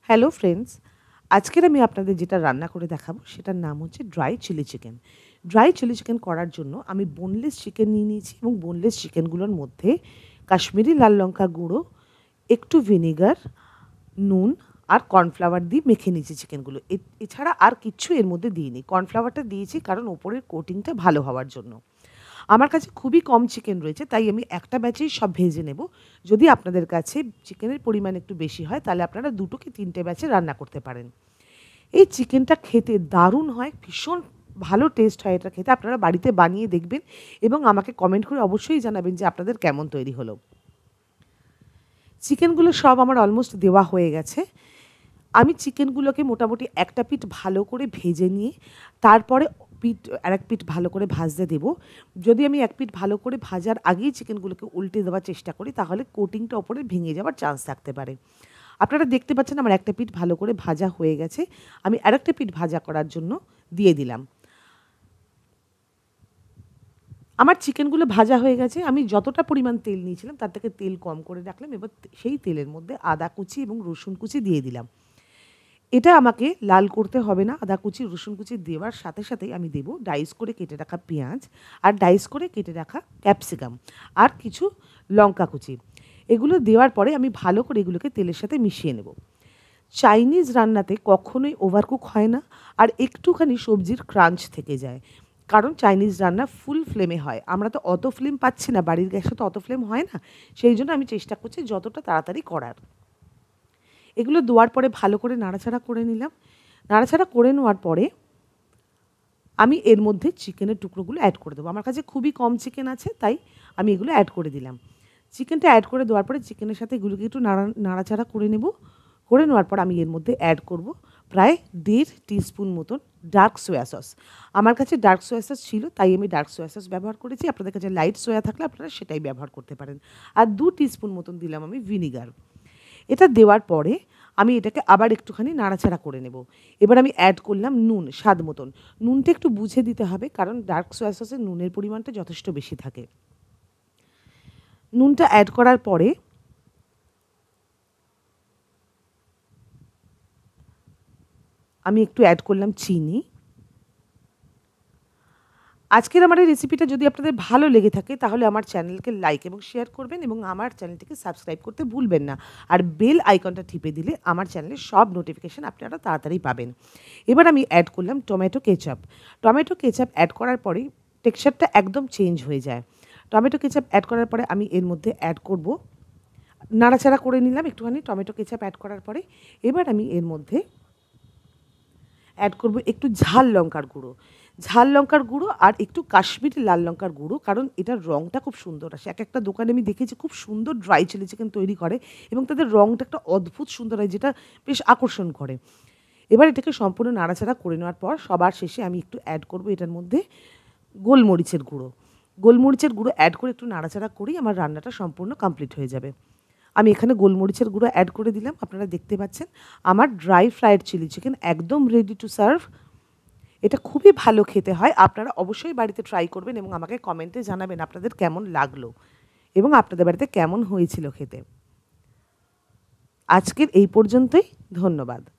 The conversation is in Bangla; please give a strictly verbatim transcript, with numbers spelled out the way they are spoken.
হ্যালো ফ্রেন্ডস, আজকের আমি আপনাদের যেটা রান্না করে দেখাবো সেটার নাম হচ্ছে dry chilli chicken. Dry chilli chicken করার জন্য আমি বোনলেস চিকেন নিয়ে নিয়েছি এবং বোনলেস চিকেনগুলোর মধ্যে কাশ্মীরি লাল লঙ্কা গুঁড়ো, একটু ভিনেগার, নুন আর কর্নফ্লাওয়ার দিয়ে মেখে নিয়েছি চিকেনগুলো। এ এছাড়া আর কিচ্ছু এর মধ্যে দিইনি। কর্নফ্লাওয়ারটা দিয়েছি কারণ ওপরের কোটিংটা ভালো হওয়ার জন্য। আমার কাছে খুবই কম চিকেন রয়েছে, তাই আমি একটা ব্যাচেই সব ভেজে নেব। যদি আপনাদের কাছে চিকেনের পরিমাণ একটু বেশি হয় তাহলে আপনারা দুটো কি তিনটে ব্যাচে রান্না করতে পারেন। এই চিকেনটা খেতে দারুণ হয়, ভীষণ ভালো টেস্ট হয় এটা খেতে। আপনারা বাড়িতে বানিয়ে দেখবেন এবং আমাকে কমেন্ট করে অবশ্যই জানাবেন যে আপনাদের কেমন তৈরি হলো। চিকেনগুলো সব আমার অলমোস্ট দেওয়া হয়ে গেছে। আমি চিকেনগুলোকে মোটামুটি একটা পিঠ ভালো করে ভেজে নিয়ে তারপরে পিঠ আরেক পিঠ ভালো করে ভাজতে দেব। যদি আমি এক পিঠ ভালো করে ভাজার আগেই চিকেনগুলোকে উল্টে দেওয়ার চেষ্টা করি তাহলে কোটিংটা ওপরে ভেঙে যাওয়ার চান্স থাকতে পারে। আপনারা দেখতে পাচ্ছেন আমার একটা পিঠ ভালো করে ভাজা হয়ে গেছে। আমি আরেকটা পিঠ ভাজা করার জন্য দিয়ে দিলাম। আমার চিকেনগুলো ভাজা হয়ে গেছে। আমি যতটা পরিমাণ তেল নিয়েছিলাম তার থেকে তেল কম করে রাখলাম। এবার সেই তেলের মধ্যে আদা কুচি এবং রসুন কুচি দিয়ে দিলাম। এটা আমাকে লাল করতে হবে না। আদা কুচি, রসুন কুচি দেওয়ার সাথে সাথেই আমি দেব ডাইস করে কেটে রাখা পেঁয়াজ আর ডাইস করে কেটে রাখা ক্যাপসিকাম আর কিছু লঙ্কা কুচি। এগুলো দেওয়ার পরে আমি ভালো করে এগুলোকে তেলের সাথে মিশিয়ে নেব। চাইনিজ রান্নাতে কখনোই ওভারকুক হয় না আর একটুখানি সবজির ক্রাঞ্চ থেকে যায়, কারণ চাইনিজ রান্না ফুল ফ্লেমে হয়। আমরা তো অত ফ্লেম পাচ্ছি না, বাড়ির গ্যাসে তো অত ফ্লেম হয় না। সেই জন্য আমি চেষ্টা করছি যতটা তাড়াতাড়ি করার। এগুলো দেওয়ার পরে ভালো করে নাড়াচাড়া করে নিলাম। নাড়াচাড়া করে নেওয়ার পরে আমি এর মধ্যে চিকেনের টুকরোগুলো অ্যাড করে দেবো। আমার কাছে খুবই কম চিকেন আছে, তাই আমি এগুলো অ্যাড করে দিলাম। চিকেনটা অ্যাড করে দেওয়ার পরে চিকেনের সাথে এগুলোকে একটু নাড়া নাড়াচাড়া করে নেব। করে নেওয়ার পর আমি এর মধ্যে অ্যাড করব প্রায় দেড় টিস্পুন মতন ডার্ক সোয়া সস। আমার কাছে ডার্ক সোয়া সস ছিল, তাই আমি ডার্ক সোয়া সস ব্যবহার করেছি। আপনাদের কাছে লাইট সোয়া থাকলে আপনারা সেটাই ব্যবহার করতে পারেন। আর দু টিস্পুন মতন দিলাম আমি ভিনিগার। এটা দেওয়ার পরে আমি এটাকে আবার একটুখানি নাড়াচাড়া করে নেব। এবার আমি অ্যাড করলাম নুন স্বাদ মতন। নুনটা একটু বুঝে দিতে হবে, কারণ ডার্ক সোয়া সসে নুনের পরিমাণটা যথেষ্ট বেশি থাকে। নুনটা অ্যাড করার পরে আমি একটু অ্যাড করলাম চিনি। আজকের আমার এই রেসিপিটা যদি আপনাদের ভালো লেগে থাকে তাহলে আমার চ্যানেলকে লাইক এবং শেয়ার করবেন এবং আমার চ্যানেলটিকে সাবস্ক্রাইব করতে ভুলবেন না। আর বেল আইকনটা টিপে দিলে আমার চ্যানেলের সব নোটিফিকেশান আপনারা তাড়াতাড়ি পাবেন। এবার আমি অ্যাড করলাম tomato ketchup. Tomato ketchup add করার পরে টেক্সচারটা একদম চেঞ্জ হয়ে যায়। টমেটো কেচাপ অ্যাড করার পরে আমি এর মধ্যে অ্যাড করব, নাড়াচাড়া করে নিলাম একটুখানি টমেটো কেচাপ অ্যাড করার পরে। এবার আমি এর মধ্যে অ্যাড করব একটু ঝাল লঙ্কার গুঁড়ো। ঝাল লঙ্কার গুঁড়ো আর একটু কাশ্মীরি লাল লঙ্কার গুঁড়ো, কারণ এটার রঙটা খুব সুন্দর আসে। এক একটা দোকানে আমি দেখেছি খুব সুন্দর ড্রাই চিলি চিকেন তৈরি করে এবং তাদের রঙটা একটা অদ্ভুত সুন্দর হয়, যেটা বেশ আকর্ষণ করে। এবার এটাকে সম্পূর্ণ নাড়াচাড়া করে নেওয়ার পর সবার শেষে আমি একটু অ্যাড করব এটার মধ্যে গোলমরিচের গুঁড়ো। গোলমরিচের গুঁড়ো অ্যাড করে একটু নাড়াচাড়া করেই আমার রান্নাটা সম্পূর্ণ কমপ্লিট হয়ে যাবে। আমি এখানে গোলমরিচের গুঁড়ো অ্যাড করে দিলাম। আপনারা দেখতে পাচ্ছেন আমার ড্রাই ফ্রাইড চিলি চিকেন একদম রেডি টু সার্ভ। এটা খুবই ভালো খেতে হয়। আপনারা অবশ্যই বাড়িতে ট্রাই করবেন এবং আমাকে কমেন্টে জানাবেন আপনাদের কেমন লাগলো এবং আপনাদের বাড়িতে কেমন হয়েছিল খেতে। আজকের এই পর্যন্তই। ধন্যবাদ।